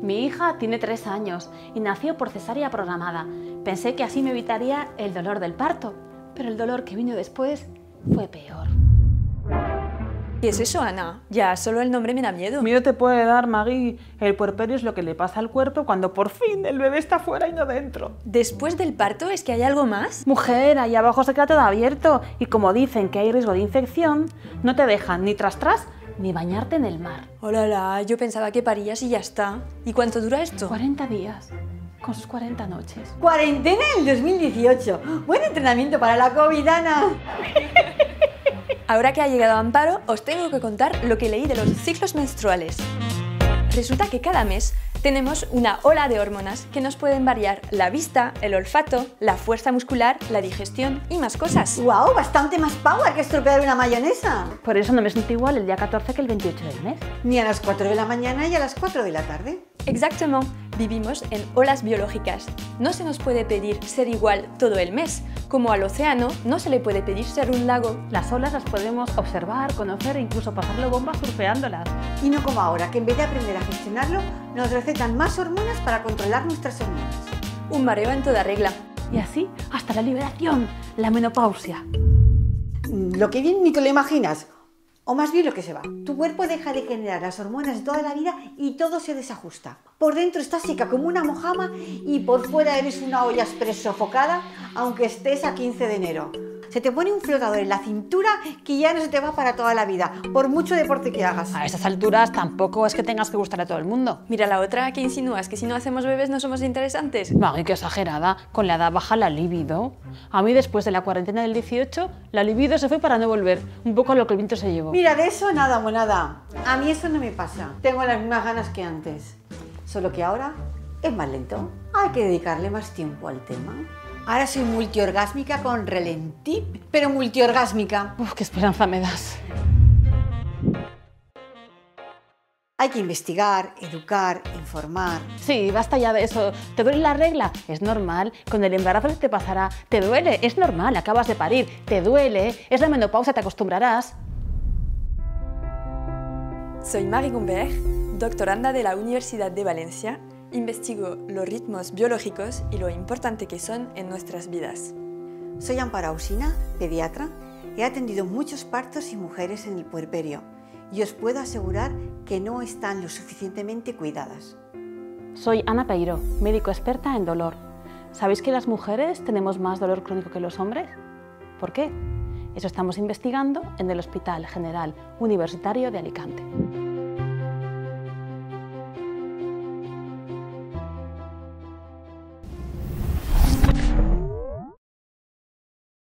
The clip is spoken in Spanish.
Mi hija tiene 3 años y nació por cesárea programada. Pensé que así me evitaría el dolor del parto, pero el dolor que vino después fue peor. ¿Qué es eso, Ana? Ya, solo el nombre me da miedo. Miedo te puede dar, Maggie. El puerperio es lo que le pasa al cuerpo cuando por fin el bebé está fuera y no dentro. ¿Después del parto es que hay algo más? Mujer, ahí abajo se queda todo abierto y como dicen que hay riesgo de infección, no te dejan ni tras ni bañarte en el mar. Hola, yo pensaba que parías y ya está. ¿Y cuánto dura esto? 40 días, con sus 40 noches. Cuarentena en el 2018. Buen entrenamiento para la COVID, Ana. Ahora que ha llegado Amparo, os tengo que contar lo que leí de los ciclos menstruales. Resulta que cada mes tenemos una ola de hormonas que nos pueden variar la vista, el olfato, la fuerza muscular, la digestión y más cosas. ¡Wow! Bastante más power que estropear una mayonesa. Por eso no me siento igual el día 14 que el 28 del mes. Ni a las 4 de la mañana y a las 4 de la tarde. Exactamente. Vivimos en olas biológicas. No se nos puede pedir ser igual todo el mes. Como al océano, no se le puede pedir ser un lago. Las olas las podemos observar, conocer e incluso pasarle bombas surfeándolas. Y no como ahora, que en vez de aprender a gestionarlo, nos recetan más hormonas para controlar nuestras hormonas. Un mareo en toda regla. Y así hasta la liberación, la menopausia. Lo que bien ni te lo imaginas. O más bien lo que se va. Tu cuerpo deja de generar las hormonas de toda la vida y todo se desajusta. Por dentro estás seca como una mojama y por fuera eres una olla express sofocada, aunque estés a 15 de enero. Se te pone un flotador en la cintura que ya no se te va para toda la vida, por mucho deporte que hagas. A estas alturas tampoco es que tengas que gustar a todo el mundo. Mira la otra, que insinúas que si no hacemos bebés no somos interesantes. Maggie, qué exagerada. Con la edad baja la libido. A mí después de la cuarentena del 18, la libido se fue para no volver. Un poco a lo que el viento se llevó. Mira, de eso nada, monada. A mí eso no me pasa. Tengo las mismas ganas que antes. Solo que ahora es más lento. Hay que dedicarle más tiempo al tema. Ahora soy multiorgásmica con relentí, pero multiorgásmica. Uf, qué esperanza me das. Hay que investigar, educar, informar. Sí, basta ya de eso. ¿Te duele la regla? Es normal. Con el embarazo se te pasará. ¿Te duele? Es normal. Acabas de parir. ¿Te duele? Es la menopausia, te acostumbrarás. Soy Marie Gumbert, doctoranda de la Universidad de Valencia. Investigo los ritmos biológicos y lo importante que son en nuestras vidas. Soy Amparo Ausina, pediatra. He atendido muchos partos y mujeres en el puerperio y os puedo asegurar que no están lo suficientemente cuidadas. Soy Ana Peiró, médico experta en dolor. ¿Sabéis que las mujeres tenemos más dolor crónico que los hombres? ¿Por qué? Eso estamos investigando en el Hospital General Universitario de Alicante.